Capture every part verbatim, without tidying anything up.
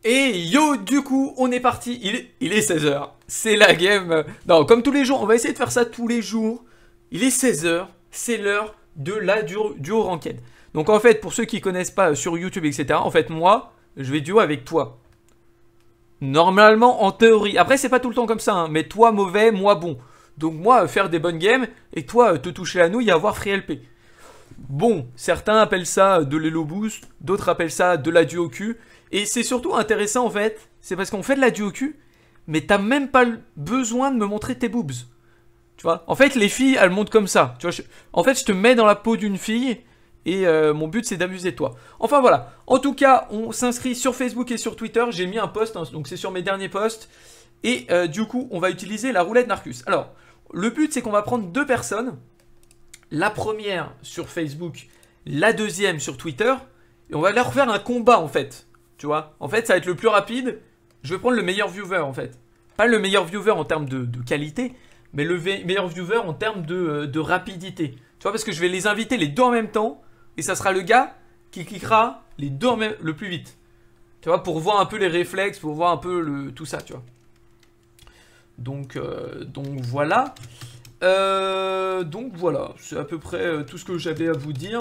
Et yo, du coup, on est parti. Il est, il est seize heures. C'est la game. Non, comme tous les jours, on va essayer de faire ça tous les jours. Il est seize heures. C'est l'heure de la duo, duo ranked. Donc en fait, pour ceux qui connaissent pas sur YouTube, et cetera, en fait, moi, je vais duo avec toi. Normalement, en théorie. Après, c'est pas tout le temps comme ça, hein, mais toi mauvais, moi bon. Donc moi, faire des bonnes games, et toi, te toucher la nouille et avoir free L P. Bon, certains appellent ça de l'Elo Boost, d'autres appellent ça de la duo Q. Et c'est surtout intéressant en fait, c'est parce qu'on fait de la duo Q, mais t'as même pas besoin de me montrer tes boobs. Tu vois, en fait, les filles, elles montent comme ça. Tu vois, je... En fait, je te mets dans la peau d'une fille, et euh, mon but, c'est d'amuser toi. Enfin, voilà. En tout cas, on s'inscrit sur Facebook et sur Twitter. J'ai mis un post, hein, donc c'est sur mes derniers posts. Et euh, du coup, on va utiliser la roulette Narcus. Alors, le but, c'est qu'on va prendre deux personnes. La première sur Facebook, la deuxième sur Twitter. Et on va leur faire un combat, en fait. Tu vois, en fait, ça va être le plus rapide. Je vais prendre le meilleur viewer, en fait. Pas le meilleur viewer en termes de, de qualité, mais le meilleur viewer en termes de, de rapidité. Tu vois, parce que je vais les inviter les deux en même temps. Et ça sera le gars qui cliquera les deux en même, le plus vite. Tu vois, pour voir un peu les réflexes, pour voir un peu le, tout ça, tu vois. Donc, euh, donc voilà. Euh, donc voilà, c'est à peu près tout ce que j'avais à vous dire.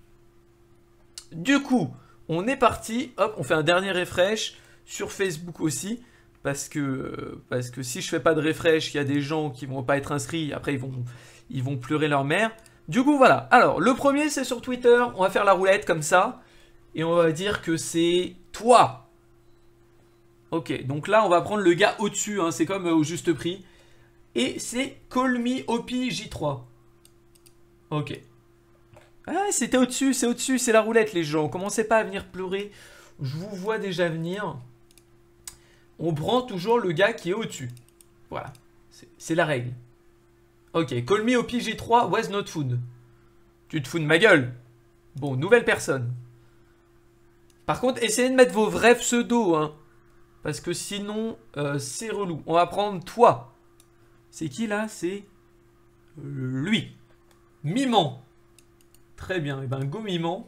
Du coup, on est parti. Hop, on fait un dernier refresh sur Facebook aussi. Parce que, parce que si je fais pas de refresh, il y a des gens qui vont pas être inscrits. Après, ils vont, ils vont pleurer leur mère. Du coup, voilà. Alors, le premier, c'est sur Twitter. On va faire la roulette comme ça. Et on va dire que c'est toi. Ok, donc là, on va prendre le gars au-dessus. Hein, c'est comme euh, au juste prix. Et c'est Call Me O P J trois. Ok. Ah, c'était au-dessus, c'est au-dessus, c'est la roulette, les gens. Commencez pas à venir pleurer. Je vous vois déjà venir. On prend toujours le gars qui est au-dessus. Voilà. C'est la règle. Ok, Call Me O P J trois was not food. Tu te fous de ma gueule. Bon, nouvelle personne. Par contre, essayez de mettre vos vrais pseudos, hein. Parce que sinon, euh, c'est relou. On va prendre toi. C'est qui là? C'est lui. Miman. Très bien. Et ben, go Miman.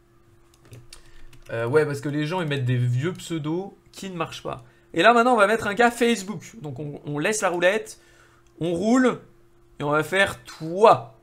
Euh, ouais, parce que les gens, ils mettent des vieux pseudos qui ne marchent pas. Et là, maintenant, on va mettre un gars Facebook. Donc, on, on laisse la roulette. On roule. Et on va faire toi.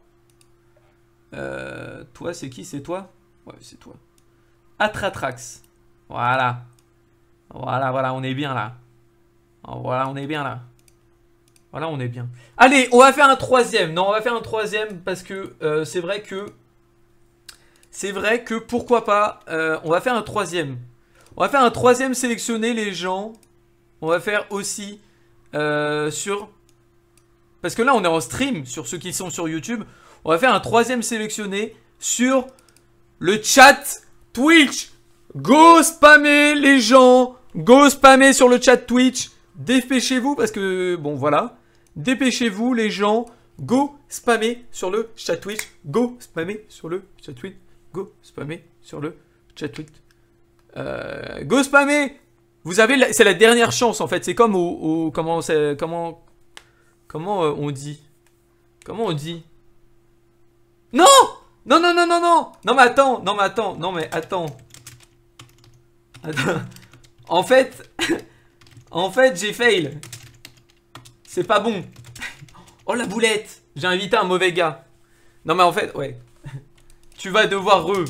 Euh, toi, c'est qui? C'est toi? Ouais, c'est toi. Atratrax. Voilà. Voilà, voilà, on est bien là. Voilà, on est bien là. Voilà, on est bien. Allez, on va faire un troisième. Non, on va faire un troisième parce que euh, c'est vrai que... C'est vrai que, pourquoi pas, euh, on va faire un troisième. On va faire un troisième sélectionné, les gens. On va faire aussi euh, sur... Parce que là, on est en stream sur ceux qui sont sur YouTube. On va faire un troisième sélectionné sur le chat Twitch. Go spammer les gens. Go spammer sur le chat Twitch. Dépêchez-vous parce que, bon, voilà. Dépêchez-vous les gens. Go spammer sur le chat Twitch. Go spammer sur le chat Twitch. Go spammer sur le chat Twitch. Euh, go spammer. Vous avez, c'est la dernière chance en fait. C'est comme au, au comment, c'est, comment... Comment euh, on dit? Comment on dit? Non! Non, non, non, non, non! Non, mais attends, non, mais attends, non, mais attends. Attends. En fait, en fait, j'ai fail. C'est pas bon. Oh, la boulette! J'ai invité un mauvais gars. Non, mais en fait, ouais. Tu vas devoir re.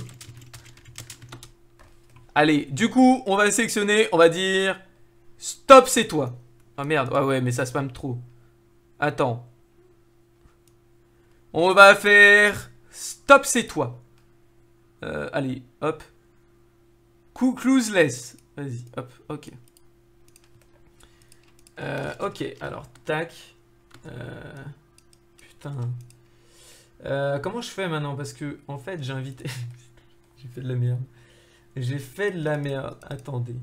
Allez, du coup, on va sélectionner, on va dire... Stop, c'est toi. Ah, merde, ouais, ouais, mais ça spam trop. Attends. On va faire... Stop, c'est toi. Euh, allez, hop. Closeless. Vas-y, hop, ok. Euh, ok, alors, tac. Euh, putain. Euh, comment je fais maintenant? Parce que, en fait, j'ai invité... j'ai fait de la merde. J'ai fait de la merde. Attendez.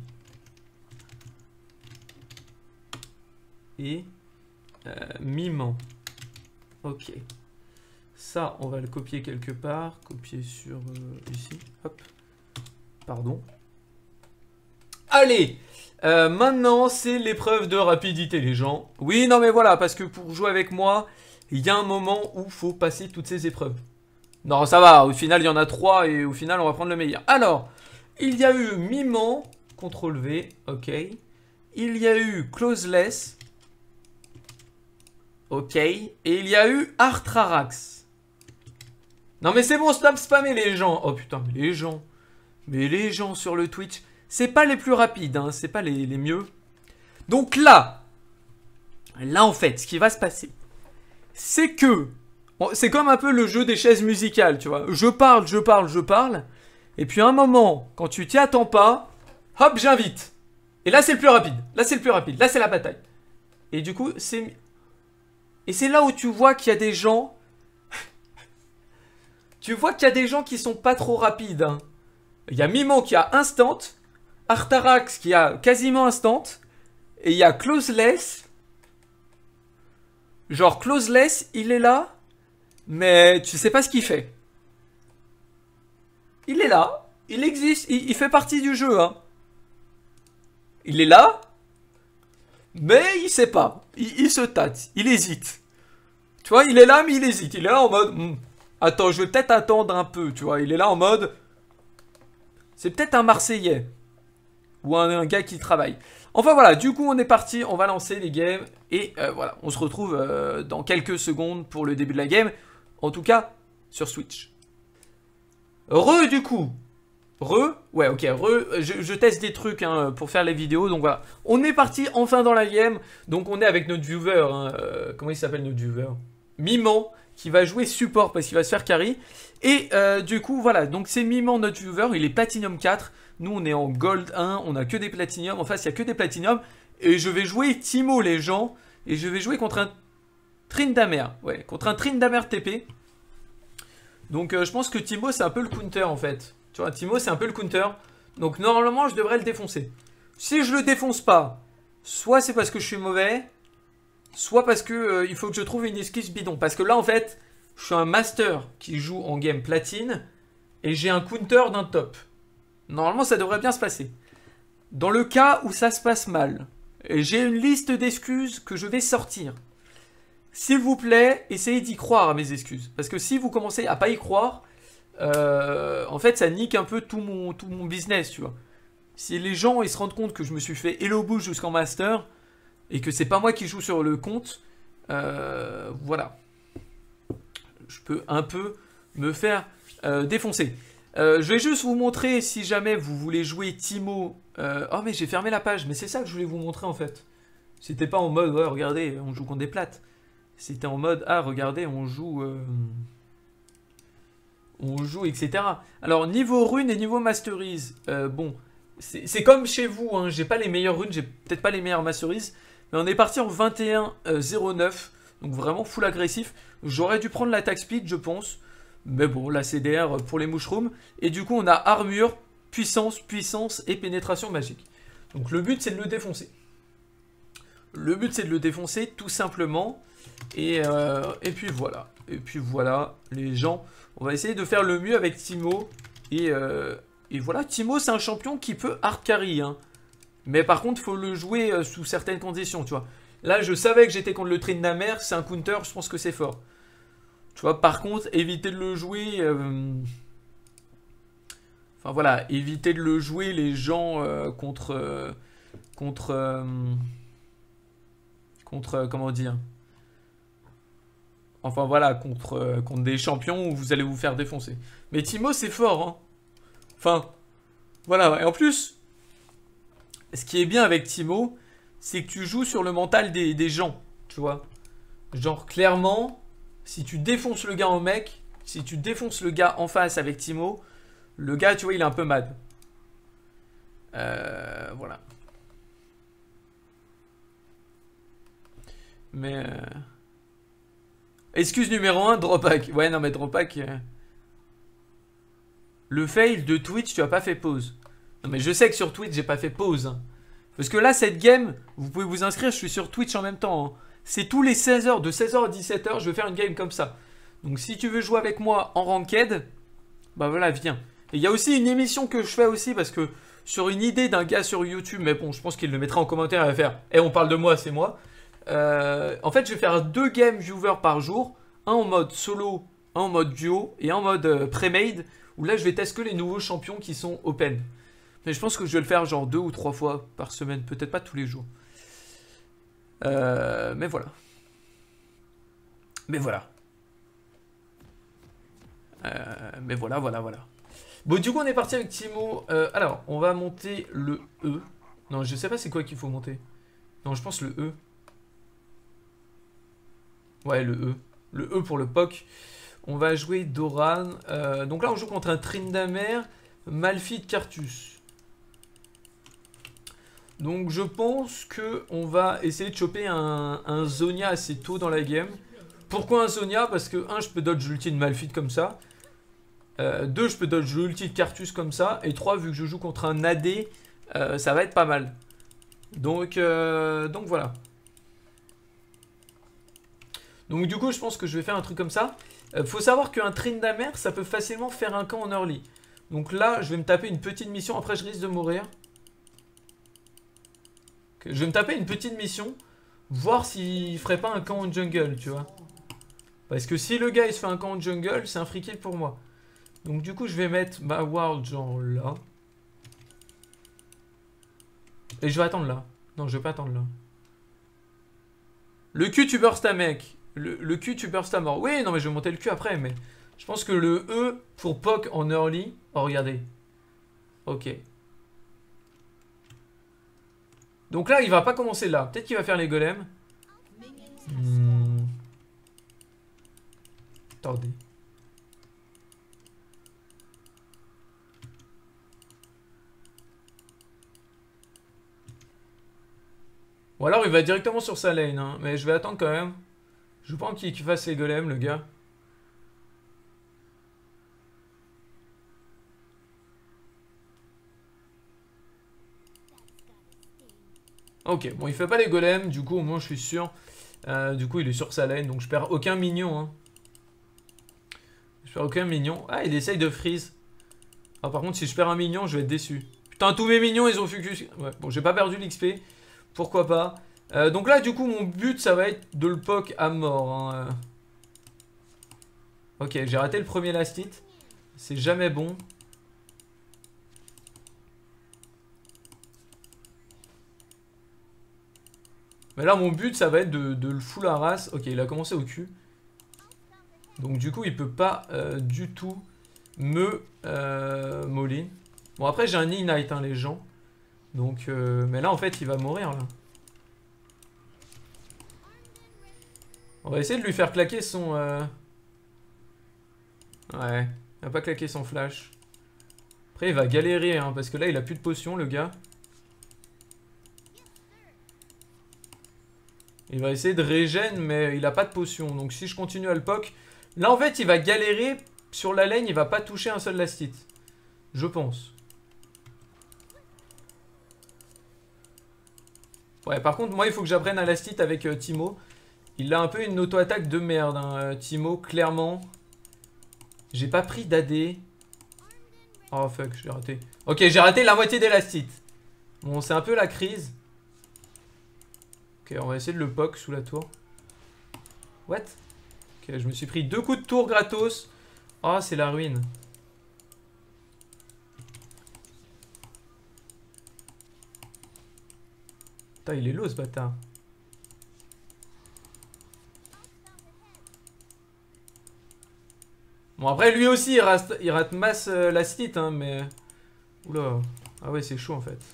Et... Euh, Miman. Ok. Ça, on va le copier quelque part. Copier sur euh, ici. Hop. Pardon. Allez. Euh, maintenant, c'est l'épreuve de rapidité, les gens. Oui, non, mais voilà, parce que pour jouer avec moi, il y a un moment où il faut passer toutes ces épreuves. Non, ça va. Au final, il y en a trois et au final, on va prendre le meilleur. Alors, il y a eu Miman, contrôle V, ok. Il y a eu Closeless. Ok. Et il y a eu Artrarax. Non mais c'est bon, stop spammer les gens. Oh putain, mais les gens. Mais les gens sur le Twitch, c'est pas les plus rapides, hein, c'est pas les, les mieux. Donc là, là en fait, ce qui va se passer, c'est que, bon, c'est comme un peu le jeu des chaises musicales, tu vois. Je parle, je parle, je parle. Et puis à un moment, quand tu t'y attends pas, hop, j'invite. Et là c'est le plus rapide, là c'est le plus rapide, là c'est la bataille. Et du coup, c'est... Et c'est là où tu vois qu'il y a des gens... tu vois qu'il y a des gens qui sont pas trop rapides, hein. Il y a Mimo qui a instant, Artarax qui a quasiment instant, et il y a Closeless. Genre Closeless, il est là, mais tu sais pas ce qu'il fait. Il est là, il existe, il, il fait partie du jeu, hein. Il est là, mais il sait pas, il, il se tâte, il hésite. Tu vois, il est là, mais il hésite, il est là en mode... Hmm, attends, je vais peut-être attendre un peu, tu vois, il est là en mode... C'est peut-être un Marseillais. Ou un, un gars qui travaille. Enfin voilà, du coup on est parti, on va lancer les games. Et euh, voilà, on se retrouve euh, dans quelques secondes pour le début de la game. En tout cas, sur Switch. Re du coup. Re, ouais ok, re, je, je teste des trucs hein, pour faire les vidéos. Donc voilà, on est parti enfin dans la game. Donc on est avec notre viewer. Hein, euh, comment il s'appelle notre viewer? Miman, qui va jouer support parce qu'il va se faire carry. Et euh, du coup, voilà, donc c'est Miman notre viewer, il est Platinum quatre. Nous, on est en Gold un, on a que des Platinum. En face, il n'y a que des Platinum. Et je vais jouer Timo, les gens. Et je vais jouer contre un Tryndamere. Ouais, contre un Tryndamere T P. Donc, euh, je pense que Timo, c'est un peu le counter, en fait. Tu vois, Timo, c'est un peu le counter. Donc, normalement, je devrais le défoncer. Si je le défonce pas, soit c'est parce que je suis mauvais, soit parce que euh, il faut que je trouve une excuse bidon. Parce que là, en fait... Je suis un master qui joue en game platine et j'ai un counter d'un top. Normalement, ça devrait bien se passer. Dans le cas où ça se passe mal, j'ai une liste d'excuses que je vais sortir. S'il vous plaît, essayez d'y croire à mes excuses. Parce que si vous commencez à pas y croire, euh, en fait, ça nique un peu tout mon, tout mon business, tu vois. Si les gens ils se rendent compte que je me suis fait hello bouche jusqu'en master et que c'est pas moi qui joue sur le compte, euh, voilà. Je peux un peu me faire euh, défoncer. Euh, je vais juste vous montrer si jamais vous voulez jouer Timo. Euh... Oh mais j'ai fermé la page, mais c'est ça que je voulais vous montrer en fait. C'était pas en mode, ouais regardez, on joue contre des plates. C'était en mode, ah regardez, on joue... Euh... On joue, et cetera. Alors niveau rune et niveau masteries, euh, bon, c'est comme chez vous, hein, j'ai pas les meilleures runes, j'ai peut-être pas les meilleures masteries, mais on est parti en vingt et un zéro neuf. Donc vraiment full agressif. J'aurais dû prendre l'attaque speed, je pense. Mais bon, la C D R pour les mushrooms. Et du coup, on a armure, puissance, puissance et pénétration magique. Donc le but, c'est de le défoncer. Le but, c'est de le défoncer, tout simplement. Et, euh, et puis voilà. Et puis voilà, les gens. On va essayer de faire le mieux avec Timo. Et, euh, et voilà, Timo, c'est un champion qui peut hard carry. Hein. Mais par contre, il faut le jouer euh, sous certaines conditions, tu vois. Là, je savais que j'étais contre le Tryndamere, c'est un counter, je pense que c'est fort. Tu vois, par contre, éviter de le jouer... Euh... Enfin, voilà, éviter de le jouer, les gens, euh, contre... Euh, contre... Euh... Contre... Euh, comment dire? Enfin, voilà, contre, euh, contre des champions où vous allez vous faire défoncer. Mais Timo, c'est fort, hein. Enfin, voilà, et en plus, ce qui est bien avec Timo... c'est que tu joues sur le mental des, des gens, tu vois. Genre, clairement, si tu défonces le gars en mec, si tu défonces le gars en face avec Timo, le gars, tu vois, il est un peu mad. Euh, voilà. Mais... Euh... Excuse numéro un, Dropack. Ouais, non, mais Dropack... Euh... Le fail de Twitch, tu as pas fait pause. Non, mais je sais que sur Twitch, j'ai pas fait pause, hein. Parce que là, cette game, vous pouvez vous inscrire, je suis sur Twitch en même temps. Hein. C'est tous les seize heures, de seize heures à dix-sept heures, je vais faire une game comme ça. Donc si tu veux jouer avec moi en ranked, bah voilà, viens. Et il y a aussi une émission que je fais aussi, parce que sur une idée d'un gars sur YouTube, mais bon, je pense qu'il le mettra en commentaire, il va faire « Eh, on parle de moi, c'est moi euh, ». En fait, je vais faire deux games viewers par jour, un en mode solo, un en mode duo, et un en mode euh, pré-made, où là, je vais tester que les nouveaux champions qui sont open. Mais je pense que je vais le faire genre deux ou trois fois par semaine. Peut-être pas tous les jours. Euh, mais voilà. Mais voilà. Euh, mais voilà, voilà, voilà. Bon, du coup, on est parti avec Timo. Euh, alors, on va monter le E. Non, je sais pas c'est quoi qu'il faut monter. Non, je pense le E. Ouais, le E. Le E pour le P O C. On va jouer Doran. Euh, donc là, on joue contre un Tryndamere, Malphite, Carthus. Donc je pense que on va essayer de choper un, un Zhonya assez tôt dans la game. Pourquoi un Zhonya? Parce que un, je peux dodge l'ulti de Malphite comme ça. Euh, deux, je peux dodge l'ulti de Carthus comme ça. Et trois, vu que je joue contre un A D, euh, ça va être pas mal. Donc, euh, donc voilà. Donc du coup, je pense que je vais faire un truc comme ça. Euh, faut savoir qu'un Tryndamere, ça peut facilement faire un camp en early. Donc là, je vais me taper une petite mission. Après, je risque de mourir. Okay, je vais me taper une petite mission. Voir s'il ferait pas un camp en jungle, tu vois. Parce que si le gars, il se fait un camp en jungle, c'est un free kill pour moi. Donc du coup, je vais mettre ma ward genre là. Et je vais attendre là. Non, je vais pas attendre là. Le Q, tu burst à mec. Le, le Q, tu burst à mort. Oui, non, mais je vais monter le Q après, mais... Je pense que le E pour P O C en early... Oh, regardez. Ok. Donc là, il va pas commencer là. Peut-être qu'il va faire les golems. Hmm. Attendez. Ou alors il va directement sur sa lane, hein. Mais je vais attendre quand même. Je veux pas qu'il fasse les golems, le gars. Ok, bon, il fait pas les golems, du coup, au moins je suis sûr. Euh, du coup, il est sur sa lane, donc je perds aucun mignon. Hein. Je perds aucun mignon. Ah, il essaye de freeze. Ah, par contre, si je perds un mignon, je vais être déçu. Putain, tous mes mignons, ils ont focus. Ouais, bon, j'ai pas perdu l'X P. Pourquoi pas. Euh, donc là, du coup, mon but, ça va être de le P O C à mort. Hein. Ok, j'ai raté le premier last hit. C'est jamais bon. Mais là, mon but, ça va être de, de le full à race. Ok, il a commencé au cul. Donc, du coup, il peut pas euh, du tout me euh, molly. Bon, après, j'ai un ignite, hein, les gens. Donc, euh, mais là, en fait, il va mourir, là. On va essayer de lui faire claquer son... Euh... Ouais, il va pas claquer son flash. Après, il va galérer, hein, parce que là, il a plus de potions, le gars. Il va essayer de régène, mais il a pas de potion. Donc, si je continue à le P O C... Là, en fait, il va galérer. Sur la lane, il va pas toucher un seul last hit. Je pense. Ouais, par contre, moi, il faut que j'apprenne à last hit avec euh, Timo. Il a un peu une auto-attaque de merde, hein, Timo, clairement. J'ai pas pris d'A D. Oh fuck, j'ai raté. Ok, j'ai raté la moitié des last hits. Bon, c'est un peu la crise. Ok, on va essayer de le P O C sous la tour. What? Ok, je me suis pris deux coups de tour gratos. Oh, c'est la ruine. Putain, il est low ce bâtard. Bon, après, lui aussi, il rate, il rate masse euh, la stit, hein, mais... Oula. Ah ouais, c'est chaud, en fait.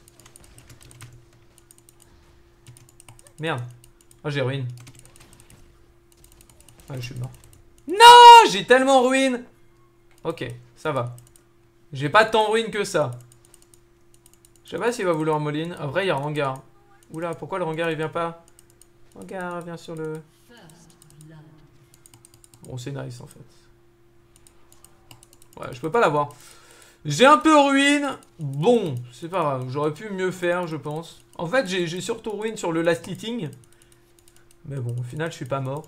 Merde. Oh, j'ai ruine. Ah, je suis mort. Non, j'ai tellement ruine. Ok, ça va. J'ai pas tant ruine que ça. Je sais pas s'il va vouloir Moline. En vrai, il y a Rengar. Oula, pourquoi le Rengar, il vient pas? Rengar, viens sur le... Bon, c'est nice, en fait. Ouais, je peux pas l'avoir. J'ai un peu ruine. Bon, c'est pas grave. J'aurais pu mieux faire, je pense. En fait, j'ai surtout ruine sur le last hitting. Mais bon, au final, je suis pas mort.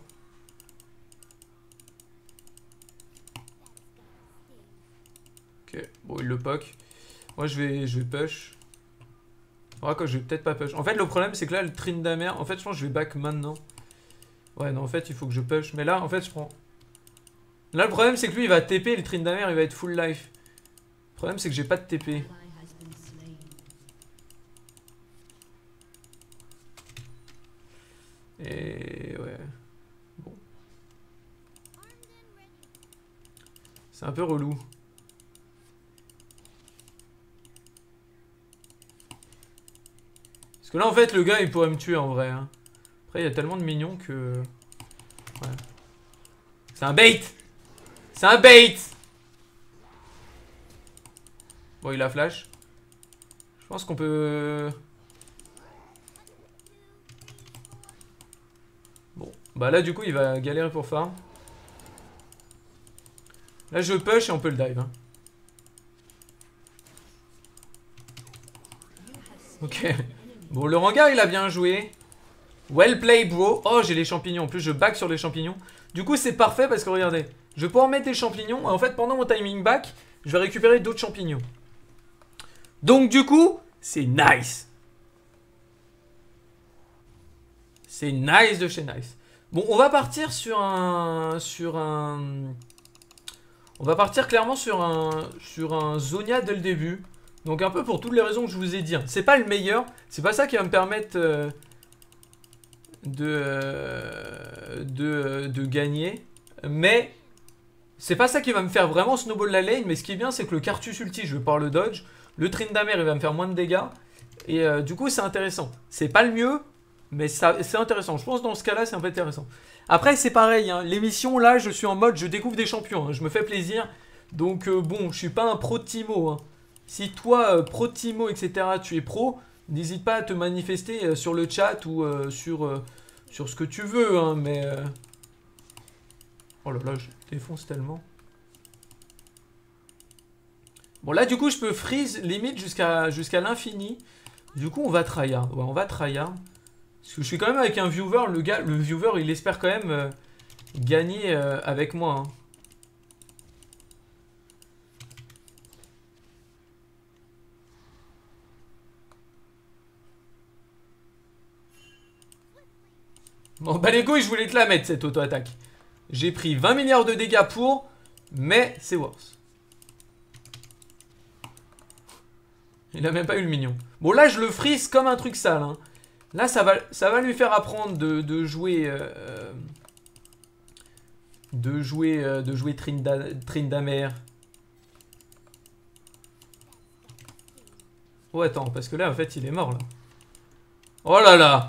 Ok, bon, il le poke. Moi, je vais, je vais push. Ah, quoi, je vais peut-être pas push. En fait, le problème, c'est que là, le Tryndamere... En fait, je pense que je vais back maintenant. Ouais, non, en fait, il faut que je push. Mais là, en fait, je prends... Là, le problème, c'est que lui, il va T P. Le Tryndamere, il va être full life. Le problème, c'est que j'ai pas de T P. Et ouais. Bon. C'est un peu relou. Parce que là, en fait, le gars, il pourrait me tuer en vrai. Hein. Après, il y a tellement de mignons que... Ouais. C'est un bait! C'est un bait! Bon, il a flash. Je pense qu'on peut... Bon. Bah là, du coup, il va galérer pour farm. Là, je push et on peut le dive. Hein. Ok. Bon, le Rengar, il a bien joué. Well play, bro. Oh, j'ai les champignons. En plus, je back sur les champignons. Du coup, c'est parfait parce que, regardez, je vais pouvoir mettre des champignons. Et en fait, pendant mon timing back, je vais récupérer d'autres champignons. Donc, du coup, c'est nice. C'est nice de chez nice. Bon, on va partir sur un... Sur un... On va partir clairement sur un... Sur un Zonia dès le début. Donc, un peu pour toutes les raisons que je vous ai dit. C'est pas le meilleur. C'est pas ça qui va me permettre... Euh, de, euh, de, de gagner. Mais c'est pas ça qui va me faire vraiment snowball la lane. Mais ce qui est bien, c'est que le Cartus ulti, je vais pouvoir le dodge. Le Tryndamere, il va me faire moins de dégâts. Et euh, du coup, c'est intéressant. C'est pas le mieux, mais c'est intéressant. Je pense que dans ce cas-là, c'est un peu intéressant. Après, c'est pareil. Hein, l'émission, là, je suis en mode, je découvre des champions. Hein, je me fais plaisir. Donc, euh, bon, je suis pas un pro Timo. Hein. Si toi, euh, pro Timo, et cetera, tu es pro... N'hésite pas à te manifester euh, sur le chat ou euh, sur, euh, sur ce que tu veux, hein, mais... Euh... Oh là là, je défonce tellement. Bon, là, du coup, je peux freeze limite jusqu'à jusqu'à l'infini. Du coup, on va tryhard. Ouais, on va tryhard. Parce que je suis quand même avec un viewer. Le gars, le viewer, il espère quand même euh, gagner euh, avec moi, hein. Bon, bah les couilles, je voulais te la mettre, cette auto-attaque. J'ai pris vingt milliards de dégâts pour, mais c'est worse. Il a même pas eu le mignon. Bon, là, je le freeze comme un truc sale. Hein. Là, ça va, ça va lui faire apprendre de, de jouer... Euh, de jouer, euh, de jouer Trinda, Tryndamere. Oh, attends, parce que là, en fait, il est mort, là. Oh là là!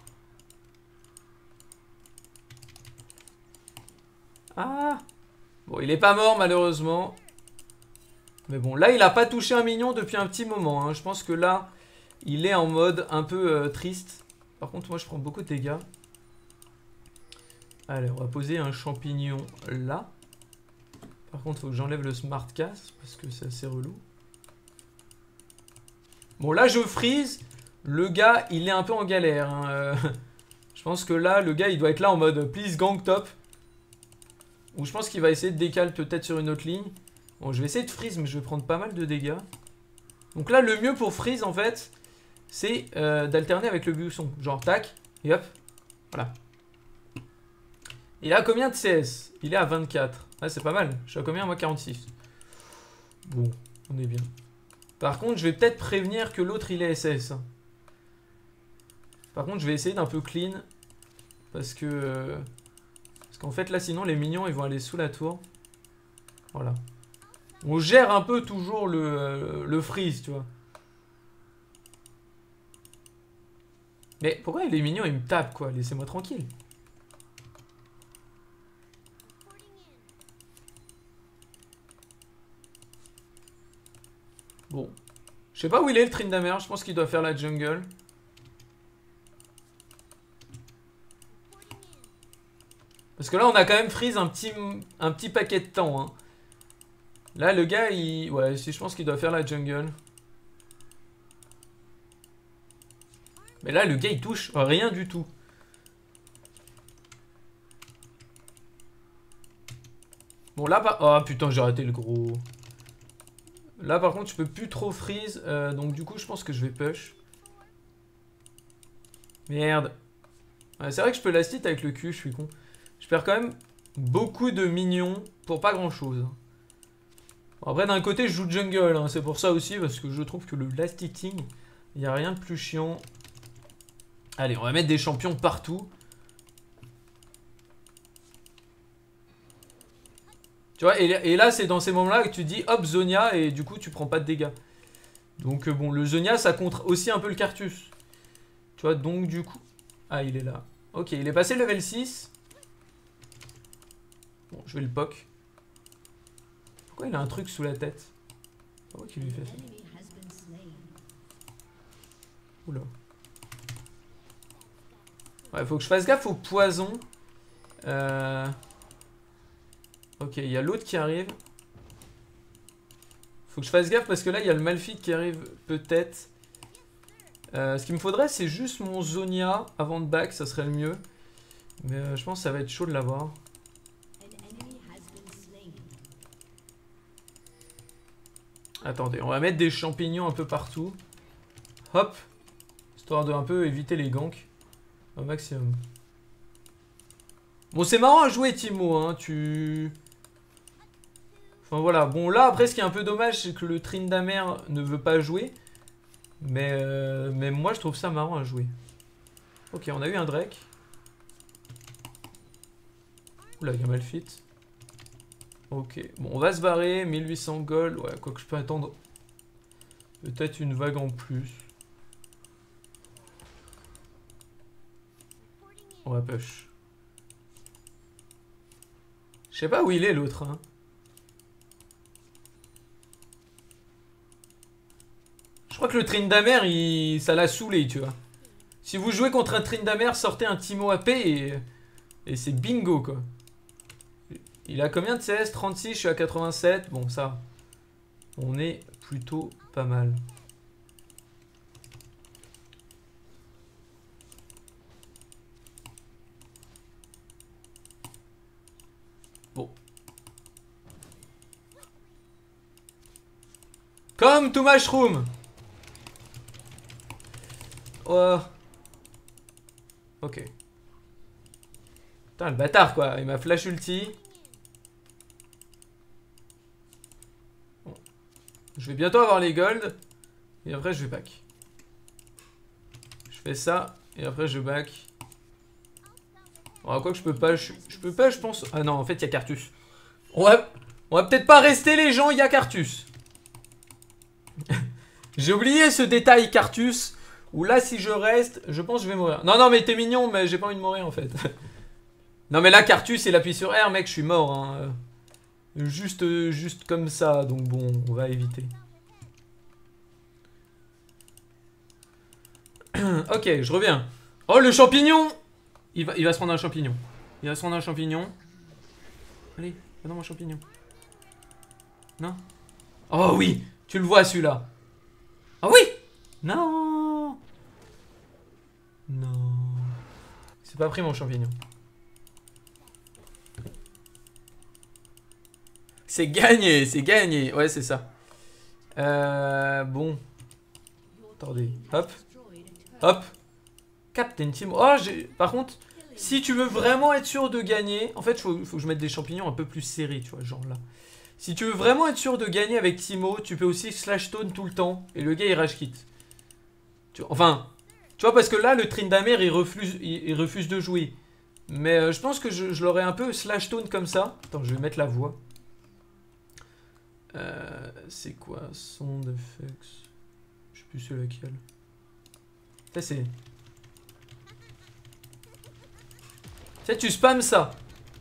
Ah! Bon, il est pas mort, malheureusement. Mais bon, là, il a pas touché un mignon depuis un petit moment. Hein. Je pense que là, il est en mode un peu euh, triste. Par contre, moi, je prends beaucoup de dégâts. Allez, on va poser un champignon là. Par contre, il faut que j'enlève le smart cast parce que c'est assez relou. Bon, là, je freeze. Le gars, il est un peu en galère. Hein. Euh, je pense que là, le gars, il doit être là en mode please gang top. Ou je pense qu'il va essayer de décaler peut-être sur une autre ligne. Bon, je vais essayer de freeze, mais je vais prendre pas mal de dégâts. Donc là, le mieux pour freeze, en fait, c'est euh, d'alterner avec le buisson. Genre, tac, et hop, voilà. Il a combien de C S? Il est à vingt-quatre. Ah, c'est pas mal. Je suis à combien, moi? quarante-six. Bon, on est bien. Par contre, je vais peut-être prévenir que l'autre, il est S S. Par contre, je vais essayer d'un peu clean. Parce que... Euh, parce qu'en fait, là, sinon, les minions, ils vont aller sous la tour. Voilà. On gère un peu toujours le, le freeze, tu vois. Mais pourquoi les minions, ils me tapent, quoi? Laissez-moi tranquille. Bon. Je sais pas où il est, le Tryndamere. Je pense qu'il doit faire la jungle. Parce que là, on a quand même freeze un petit, un petit paquet de temps. Hein. Là, le gars, il... Ouais, je pense qu'il doit faire la jungle. Mais là, le gars, il touche rien du tout. Bon, là, par... Oh, putain, j'ai raté le gros. Là, par contre, je peux plus trop freeze. Euh, donc, du coup, je pense que je vais push. Merde. Ouais, c'est vrai que je peux last hit avec le cul, je suis con. Je perds quand même beaucoup de minions pour pas grand chose. Bon, après, d'un côté, je joue jungle. Hein, c'est pour ça aussi, parce que je trouve que le last hitting, il n'y a rien de plus chiant. Allez, on va mettre des champions partout. Tu vois, et, et là, c'est dans ces moments-là que tu dis, hop, Zonia, et du coup, tu prends pas de dégâts. Donc, euh, bon, le Zonia, ça contre aussi un peu le Cartus. Tu vois, donc, du coup... Ah, il est là. Ok, il est passé le level six. Bon, je vais le poke. Pourquoi il a un truc sous la tête? Pourquoi qu'il lui fait ça? Oula. Ouais, faut que je fasse gaffe au poison. Euh... Ok, il y a l'autre qui arrive. Faut que je fasse gaffe parce que là, il y a le Malphite qui arrive peut-être. Euh, ce qu'il me faudrait, c'est juste mon Zonia avant de back, ça serait le mieux. Mais euh, je pense que ça va être chaud de l'avoir. Attendez, on va mettre des champignons un peu partout. Hop. Histoire de un peu éviter les ganks. Au maximum. Bon, c'est marrant à jouer, Timo, hein. Tu... Enfin, voilà. Bon, là, après, ce qui est un peu dommage, c'est que le Tryndamere ne veut pas jouer. Mais, euh, mais moi, je trouve ça marrant à jouer. Ok, on a eu un Drake. Oula, il y a Malphite. Ok, bon, on va se barrer. mille huit cents gold. Ouais, quoi que je peux attendre. Peut-être une vague en plus. On va push. Je sais pas où il est l'autre. Hein. Je crois que le Tryndamere, il... ça l'a saoulé, tu vois. Si vous jouez contre un Tryndamere, sortez un Timo A P et, et c'est bingo, quoi. Il a combien de C S? trente-six, je suis à quatre-vingt-sept. Bon, ça, on est plutôt pas mal. Bon. Come to mushroom. Oh. Ok. Putain, le bâtard, quoi. Il m'a flash ulti. Bon. Je vais bientôt avoir les gold. Et après, je vais back. Je fais ça. Et après, je back. Alors, quoi que je peux pas. Je, je peux pas, je pense. Ah non, en fait, il y a Cartus. On va, on va peut-être pas rester, les gens. Il y a Cartus. J'ai oublié ce détail, Cartus. Où là, si je reste, je pense que je vais mourir. Non, non, mais t'es mignon, mais j'ai pas envie de mourir, en fait. Non, mais là, Cartus, il appuie sur R, mec, je suis mort. Hein. Juste, juste comme ça. Donc bon, on va éviter. Ok, je reviens. Oh, le champignon! Il va, il va se prendre un champignon. Il va se prendre un champignon. Allez, donne mon champignon. Non? Oh oui! Tu le vois, celui-là. Ah oui! Non! Non. C'est pas pris mon champignon. C'est gagné, c'est gagné. Ouais, c'est ça. Euh, bon. Attendez. Hop. Hop. Captain Team. Oh, j'ai... Par contre, si tu veux vraiment être sûr de gagner... En fait, il faut, faut que je mette des champignons un peu plus serrés, tu vois, genre là. Si tu veux vraiment être sûr de gagner avec Timo, tu peux aussi slash stone tout le temps. Et le gars, il rage quitte. Tu vois, enfin... Tu vois, parce que là, le Tryndamere, il refuse, il, il refuse de jouer. Mais euh, je pense que je, je l'aurais un peu slash stone comme ça. Attends, je vais mettre la voix. Euh, c'est quoi? Sound effects. Je sais plus c'est lequel. Ça, c'est... Tu sais, tu spams ça.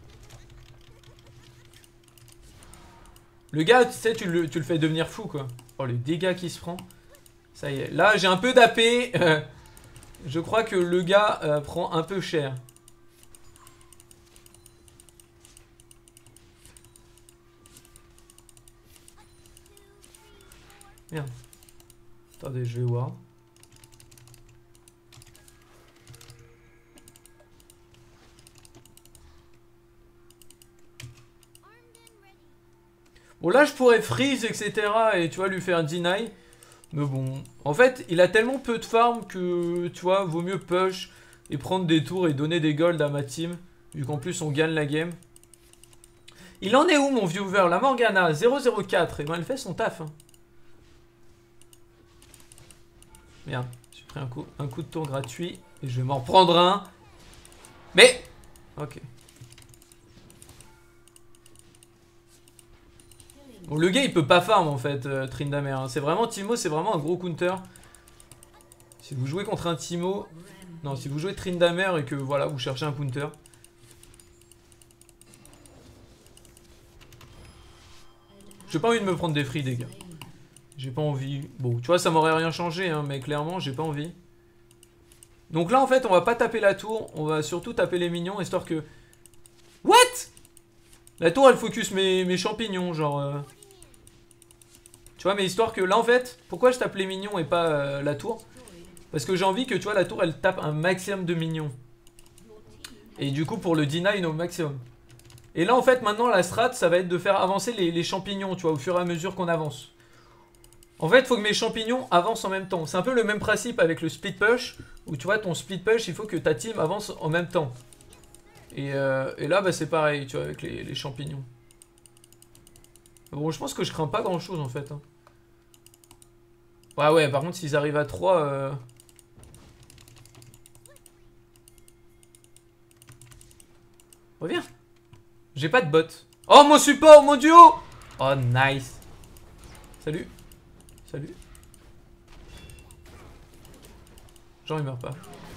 Le gars, tu sais, tu le, tu le fais devenir fou, quoi. Oh, les dégâts qu'il se prend. Ça y est. Là, j'ai un peu d'A P. Euh, je crois que le gars euh, prend un peu cher. Merde. Attendez, je vais voir. Bon, là, je pourrais freeze, et cetera. Et tu vois, lui faire un deny. Mais bon, en fait, il a tellement peu de farm que, tu vois, vaut mieux push et prendre des tours et donner des gold à ma team. Vu qu'en plus, on gagne la game. Il en est où, mon viewer? La Morgana, zéro zéro quatre. Et ben, elle fait son taf. Hein. Merde, j'ai pris un coup, un coup de tour gratuit. Et je vais m'en prendre un. Mais... Ok. Bon, le gars il peut pas farm en fait, euh, Tryndamere. Hein. C'est vraiment Teemo, c'est vraiment un gros counter. Si vous jouez contre un Teemo... Non, si vous jouez Tryndamere et que voilà, vous cherchez un counter. J'ai pas envie de me prendre des free, les gars. J'ai pas envie. Bon, tu vois, ça m'aurait rien changé, hein, mais clairement, j'ai pas envie. Donc là, en fait, on va pas taper la tour. On va surtout taper les minions, histoire que... What? La tour, elle focus mes, mes champignons, genre... Euh... Tu vois, mais histoire que là, en fait, pourquoi je tape les minions et pas euh, la tour? Parce que j'ai envie que, tu vois, la tour, elle tape un maximum de minions. Et du coup, pour le deny au maximum. Et là, en fait, maintenant, la strat, ça va être de faire avancer les, les champignons, tu vois, au fur et à mesure qu'on avance. En fait, il faut que mes champignons avancent en même temps. C'est un peu le même principe avec le split push, où tu vois, ton split push, il faut que ta team avance en même temps. Et, euh, et là, bah, c'est pareil, tu vois, avec les, les champignons. Bon, je pense que je crains pas grand-chose, en fait. Hein. Ouais, ouais, par contre, s'ils arrivent à trois... Euh... Reviens. J'ai pas de bot. Oh, mon support, mon duo. Oh, nice. Salut. Salut. Genre, il meurt pas.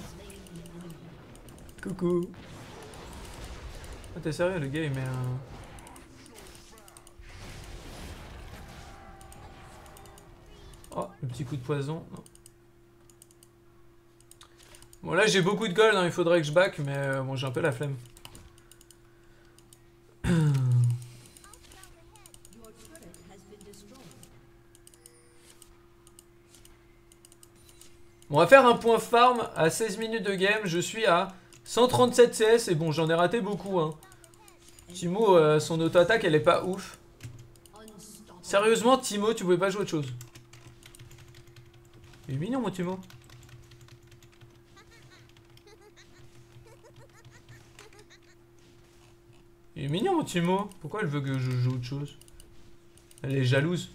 Coucou. Ah, t'es sérieux, le gars, il met un... Oh, le petit coup de poison. Non. Bon, là, j'ai beaucoup de gold, hein, il faudrait que je back, mais euh, bon, j'ai un peu la flemme. On va faire un point farm à seize minutes de game. Je suis à cent trente-sept C S et bon, j'en ai raté beaucoup. Hein. Teemo, euh, son auto-attaque, elle est pas ouf. Sérieusement, Teemo, tu pouvais pas jouer autre chose. Il est mignon, mon Teemo. Il est mignon, mon Teemo. Pourquoi elle veut que je joue autre chose? Elle est jalouse.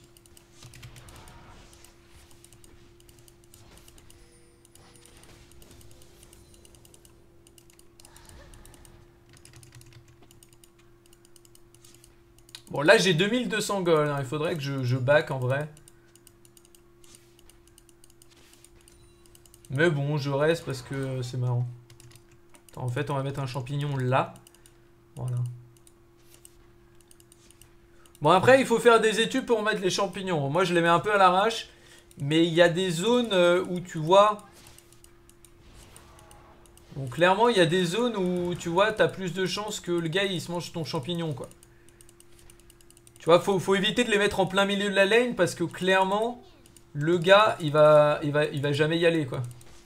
Bon, là, j'ai deux mille deux cents gold. Hein. Il faudrait que je, je back en vrai. Mais bon, je reste parce que c'est marrant. Attends, en fait, on va mettre un champignon là. Voilà. Bon, après, il faut faire des études pour mettre les champignons. Moi, je les mets un peu à l'arrache. Mais il y a des zones où tu vois... Bon, clairement, il y a des zones où, tu vois, t'as plus de chances que le gars, il se mange ton champignon, quoi. Tu vois, faut, faut éviter de les mettre en plein milieu de la lane parce que clairement, le gars, il va, il va, il va jamais y aller, quoi.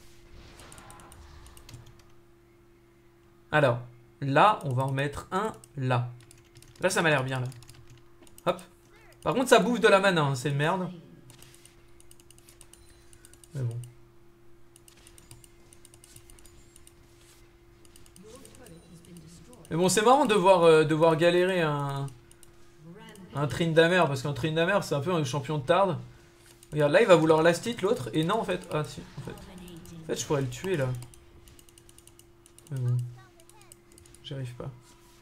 Alors, là, on va en mettre un là. Là, ça m'a l'air bien, là. Hop. Par contre, ça bouffe de la mana, hein, c'est merde. Mais bon. Mais bon, c'est marrant de voir, euh, de voir galérer un... Un Tryndamere, parce qu'un Tryndamere c'est un peu un champion de tarde. Regarde, là il va vouloir last hit l'autre, et non en fait. Ah si, en fait. En fait, je pourrais le tuer là. Mais bon. J'y arrive pas.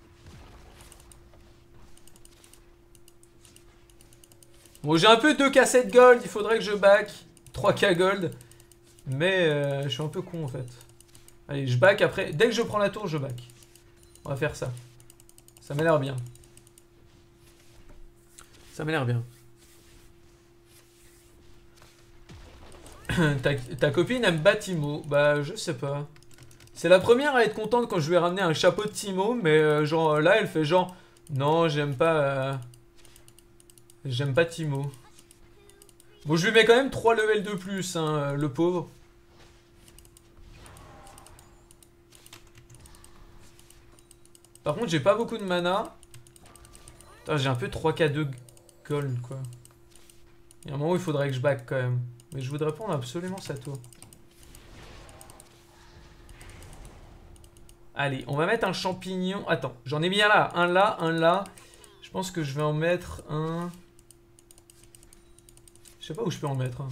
Bon, j'ai un peu deux K sept gold, il faudrait que je back. trois K gold. Mais euh, je suis un peu con en fait. Allez, je back après. Dès que je prends la tour, je back. On va faire ça. Ça m'a l'air bien. Ça m'a l'air bien. ta, ta copine aime pas Teemo. Bah, je sais pas. C'est la première à être contente quand je lui ai ramené un chapeau de Teemo. Mais euh, genre là, elle fait genre... Non, j'aime pas... Euh, j'aime pas Teemo. Bon, je lui mets quand même trois levels de plus, hein, le pauvre. Par contre, j'ai pas beaucoup de mana. J'ai un peu trois K deux... Gold, quoi. Il y a un moment où il faudrait que je back quand même. Mais je voudrais prendre absolument sa tour. Allez, on va mettre un champignon. Attends, j'en ai mis un là, un là, un là. Je pense que je vais en mettre un... Je sais pas où je peux en mettre un.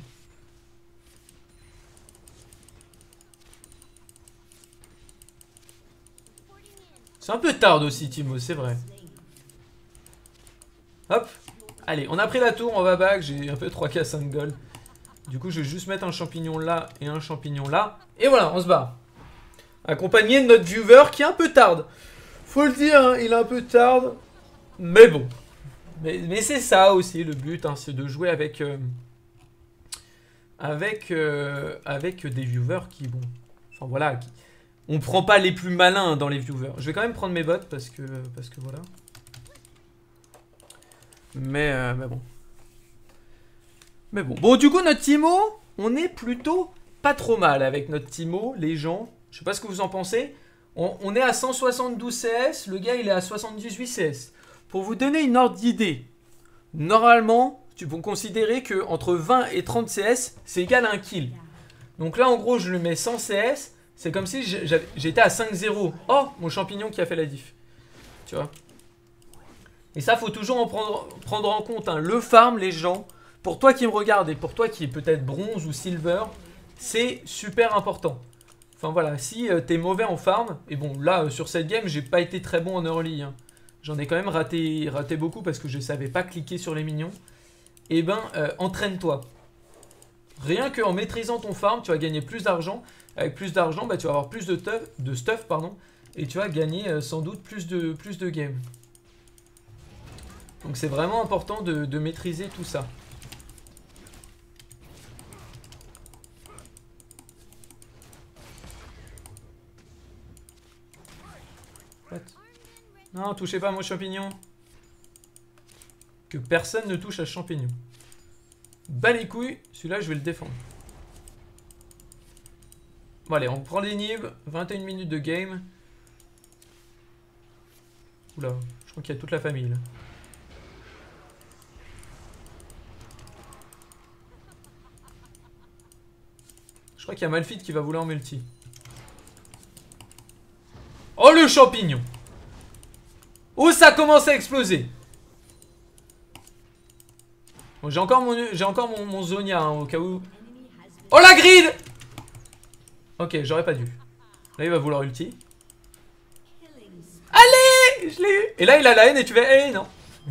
C'est un peu tard aussi, Teemo, c'est vrai. Hop. Allez, on a pris la tour, on va back. J'ai un peu trois K cinq gold. Du coup, je vais juste mettre un champignon là et un champignon là. Et voilà, on se barre. Accompagné de notre viewer qui est un peu tarde. Faut le dire, hein, il est un peu tarde. Mais bon. Mais, mais c'est ça aussi le but, hein, c'est de jouer avec... Euh, avec, euh, avec des viewers qui, bon... Enfin voilà, qui, on prend pas les plus malins dans les viewers. Je vais quand même prendre mes bots parce que, parce que voilà. Mais, euh, mais bon. Mais bon. Bon, du coup, notre Timo, on est plutôt pas trop mal avec notre Timo, les gens. Je sais pas ce que vous en pensez. On, on est à cent soixante-douze C S, le gars, il est à soixante-dix-huit C S. Pour vous donner une ordre d'idée, normalement, tu peux considérer que entre vingt et trente C S, c'est égal à un kill. Donc là, en gros, je le mets cent C S, c'est comme si j'étais à cinq zéro. Oh, mon champignon qui a fait la diff. Tu vois. Et ça, faut toujours en prendre, prendre en compte. Hein. Le farm, les gens, pour toi qui me regarde et pour toi qui est peut-être bronze ou silver, c'est super important. Enfin voilà, si euh, t'es mauvais en farm, et bon, là, euh, sur cette game, j'ai pas été très bon en early. Hein. J'en ai quand même raté, raté beaucoup parce que je savais pas cliquer sur les minions. Et ben, euh, entraîne-toi. Rien qu'en maîtrisant ton farm, tu vas gagner plus d'argent. Avec plus d'argent, bah, tu vas avoir plus de, teuf, de stuff, pardon, et tu vas gagner euh, sans doute plus de, plus de games. Donc c'est vraiment important de, de maîtriser tout ça. What? Non, touchez pas à mon champignon. Que personne ne touche à ce champignon. Bas les couilles, celui-là je vais le défendre. Bon allez, on prend les nibs, vingt et une minutes de game. Oula, je crois qu'il y a toute la famille là. Je crois qu'il y a Malphite qui va vouloir multi. Oh le champignon! Oh ça commence à exploser! Bon, j'ai encore mon, j'ai encore mon, mon Zonia hein, au cas où. Oh la grid! Ok, j'aurais pas dû. Là il va vouloir ulti. Allez! Je l'ai eu! Et là il a la haine et tu fais. Eh non!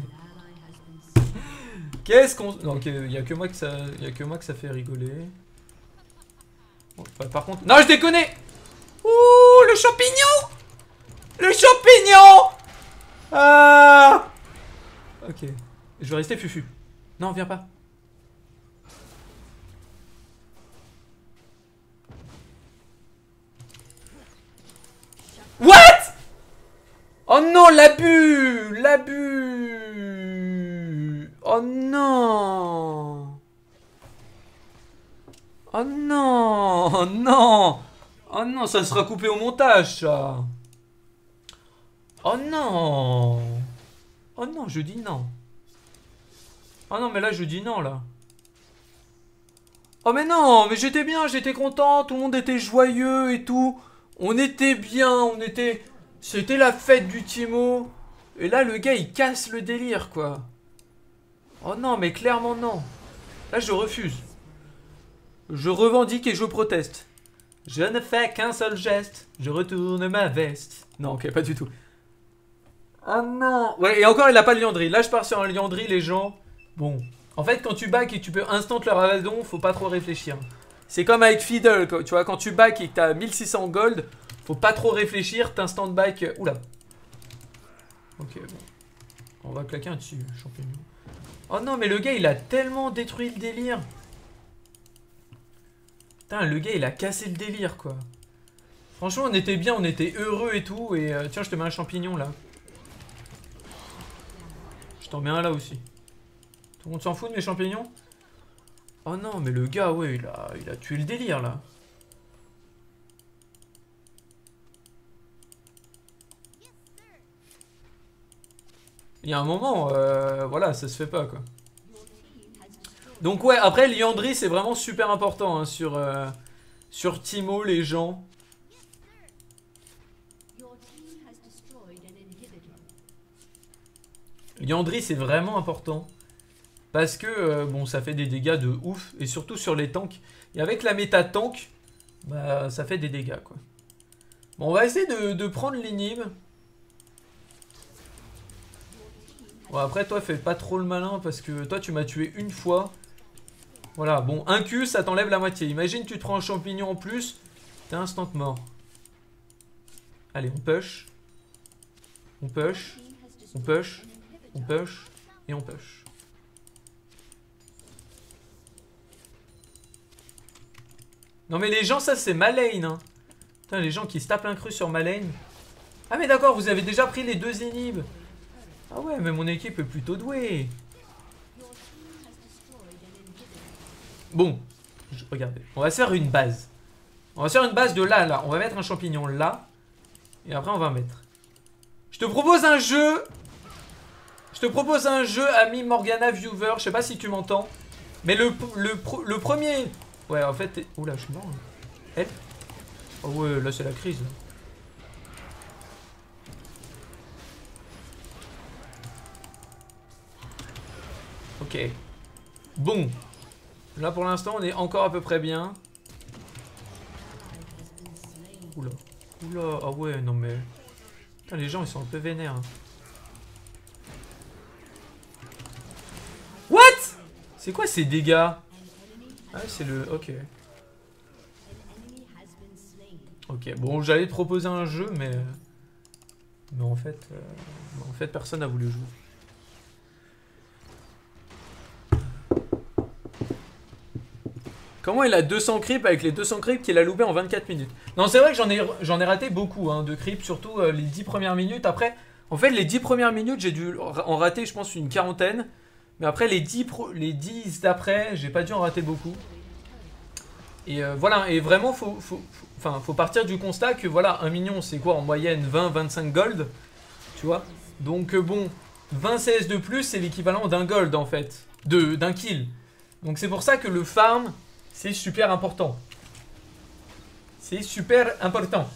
Qu'est-ce qu'on. Non, ok, il y a que moi que ça. Il y a que moi que ça fait rigoler. Bon, par contre. Non, je déconne! Ouh, le champignon! Le champignon! Ah! Ok. Je vais rester fufu. Non, viens pas. What? Oh non, l'abus! L'abus! Oh non! Oh non! Oh non! Oh non, ça sera coupé au montage, ça! Oh non! Oh non, je dis non. Oh non, mais là, je dis non, là. Oh mais non, mais j'étais bien, j'étais content, tout le monde était joyeux et tout. On était bien, on était... C'était la fête du Timo. Et là, le gars, il casse le délire, quoi. Oh non, mais clairement non. Là, je refuse. Je revendique et je proteste. Je ne fais qu'un seul geste. Je retourne ma veste. Non, ok, pas du tout. Ah non. Ouais, et encore, il n'a pas de liandry. Là, je pars sur un liandry, les gens. Bon. En fait, quand tu back et que tu peux instant le Ravadon, faut pas trop réfléchir. C'est comme avec Fiddle, tu vois, quand tu back et que t'as mille six cents gold, faut pas trop réfléchir, t'instant back. Oula. Ok, bon. On va claquer un dessus, champignon. Oh non, mais le gars, il a tellement détruit le délire. Putain, le gars, il a cassé le délire, quoi. Franchement, on était bien, on était heureux et tout. Et euh, tiens, je te mets un champignon, là. Je t'en mets un là aussi. Tout le monde s'en fout de mes champignons? Oh non, mais le gars, ouais, il a, il a tué le délire, là. Il y a un moment, euh, voilà, ça se fait pas, quoi. Donc ouais, après, liandry, c'est vraiment super important hein, sur, euh, sur Timo, les gens. Liandry, c'est vraiment important. Parce que, euh, bon, ça fait des dégâts de ouf. Et surtout sur les tanks. Et avec la méta tank, bah, ça fait des dégâts, quoi. Bon, on va essayer de, de prendre l'inhib. Bon, après, toi, fais pas trop le malin parce que toi, tu m'as tué une fois. Voilà, bon, un Q, ça t'enlève la moitié. Imagine, tu te prends un champignon en plus, t'es instant mort. Allez, on push. On push. On push. On push. Et on push. Non mais les gens, ça c'est ma lane, hein. Putain, les gens qui se tapent l'incru sur ma lane. Ah mais d'accord, vous avez déjà pris les deux inhibs. Ah ouais, mais mon équipe est plutôt douée. Bon, je, regardez, on va se faire une base. On va se faire une base de là, là. On va mettre un champignon là. Et après on va mettre. Je te propose un jeu. Je te propose un jeu, ami Morgana Viewer. Je sais pas si tu m'entends. Mais le, le, le premier... Ouais, en fait... Oula, je suis mort. Elle. Oh ouais, là c'est la crise. Ok. Bon. Là pour l'instant on est encore à peu près bien. Oula. Oula. Ah ouais, non mais... Putain, les gens ils sont un peu vénères. Hein. What? C'est quoi ces dégâts? Ah c'est le... Ok. Ok, bon j'allais te proposer un jeu mais... Mais en fait... Euh... En fait personne n'a voulu jouer. Comment il a deux cents creeps avec les deux cents creeps qu'il a loupé en vingt-quatre minutes? Non c'est vrai que j'en ai, j'en ai raté beaucoup hein, de creeps, surtout euh, les dix premières minutes. Après, en fait les dix premières minutes j'ai dû en rater je pense une quarantaine. Mais après les dix, les dix d'après j'ai pas dû en rater beaucoup. Et euh, voilà, et vraiment faut, faut, faut, enfin, faut partir du constat que voilà, un minion c'est quoi en moyenne vingt à vingt-cinq gold. Tu vois. Donc euh, bon, vingt C S de plus c'est l'équivalent d'un gold en fait, de d'un kill. Donc c'est pour ça que le farm... C'est super important. C'est super important.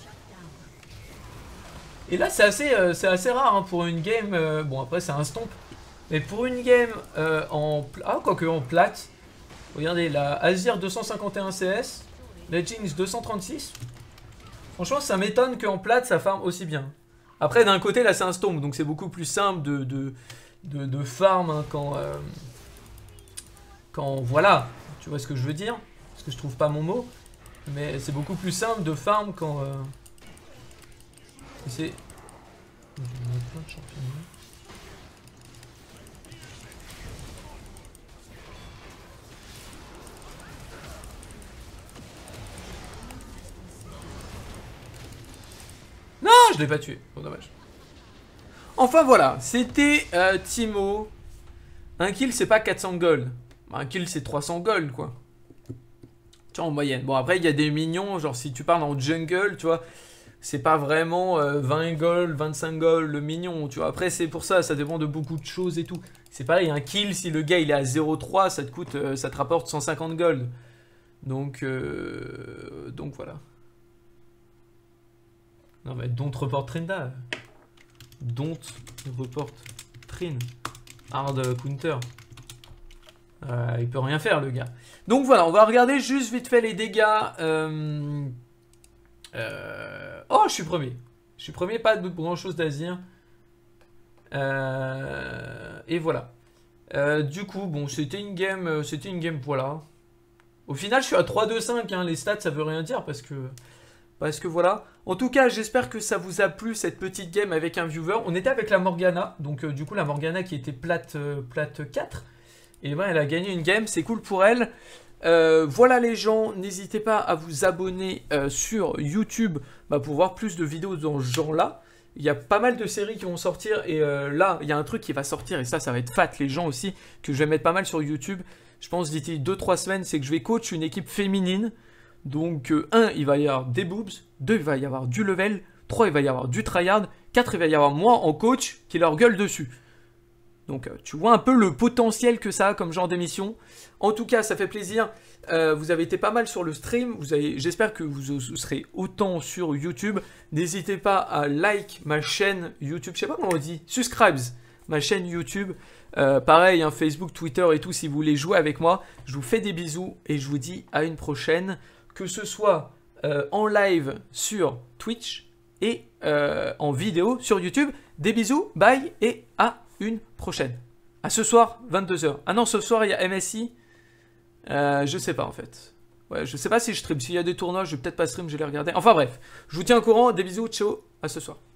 Et là, c'est assez, euh, c'est assez rare hein, pour une game... Euh, bon, après, c'est un stomp. Mais pour une game euh, en... Ah, quoique en plate. Regardez, la Azir deux cent cinquante et un C S. La Jinx deux cent trente-six. Franchement, ça m'étonne qu'en plate, ça farm aussi bien. Après, d'un côté, là, c'est un stomp. Donc, c'est beaucoup plus simple de, de, de, de farm hein, quand... Euh, quand... Voilà. Tu vois ce que je veux dire? Parce que je trouve pas mon mot. Mais c'est beaucoup plus simple de farm quand... Euh... C'est... Je vais mettre plein de champignons. Non, je l'ai pas tué. Bon, dommage. Enfin voilà, c'était euh, Timo. Un kill, c'est pas quatre cents gold. Un kill, c'est trois cents gold, quoi. Tu vois, en moyenne. Bon, après, il y a des minions, genre si tu pars dans le jungle, tu vois, c'est pas vraiment euh, vingt gold, vingt-cinq gold le mignon, tu vois. Après, c'est pour ça, ça dépend de beaucoup de choses et tout. C'est pareil, un kill, si le gars, il est à zéro virgule trois, ça te coûte, euh, ça te rapporte cent cinquante gold. Donc, euh, donc voilà. Non, mais don't report Trinda. Don't report Trin. Hard counter. Euh, il peut rien faire le gars. Donc voilà, on va regarder juste vite fait les dégâts. Euh... Euh... Oh, je suis premier. Je suis premier, pas de grand chose à dire. Euh... Et voilà. Euh, du coup, bon, c'était une game, c'était une game, voilà. Au final, je suis à trois deux cinq. Hein. Les stats, ça veut rien dire parce que, parce que voilà. En tout cas, j'espère que ça vous a plu cette petite game avec un viewer. On était avec la Morgana, donc euh, du coup la Morgana qui était plate, euh, plate quatre. Et ben, elle a gagné une game, c'est cool pour elle. Euh, voilà les gens, n'hésitez pas à vous abonner euh, sur YouTube bah, pour voir plus de vidéos dans ce genre-là. Il y a pas mal de séries qui vont sortir et euh, là, il y a un truc qui va sortir et ça, ça va être fat les gens aussi, que je vais mettre pas mal sur YouTube. Je pense d'ici deux trois semaines, c'est que je vais coach une équipe féminine. Donc, euh, un, il va y avoir des boobs, deux, il va y avoir du level, trois, il va y avoir du tryhard, quatre, il va y avoir moi en coach qui leur gueule dessus. Donc euh, tu vois un peu le potentiel que ça a comme genre d'émission. En tout cas, ça fait plaisir. Euh, vous avez été pas mal sur le stream. Vous avez, j'espère que vous serez autant sur YouTube. N'hésitez pas à like ma chaîne YouTube. Je sais pas comment on dit. Subscribes ma chaîne YouTube. Euh, pareil, hein, Facebook, Twitter et tout. Si vous voulez jouer avec moi, je vous fais des bisous et je vous dis à une prochaine. Que ce soit euh, en live sur Twitch et euh, en vidéo sur YouTube. Des bisous, bye et à une prochaine. À ce soir, vingt-deux heures. Ah non, ce soir, il y a M S I. Euh, je sais pas, en fait. Ouais, je sais pas si je stream. S'il y a des tournois, je vais peut-être pas stream, je vais les regarder. Enfin bref, je vous tiens au courant. Des bisous, ciao, à ce soir.